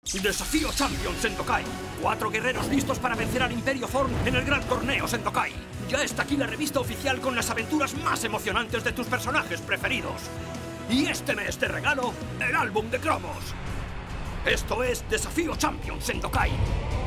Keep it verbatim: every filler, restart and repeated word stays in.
Desafío Champions Sendokai. Cuatro guerreros listos para vencer al Imperio Thorn en el gran torneo Sendokai. Ya está aquí la revista oficial con las aventuras más emocionantes de tus personajes preferidos. Y este mes de regalo, el álbum de cromos. Esto es Desafío Champions Sendokai.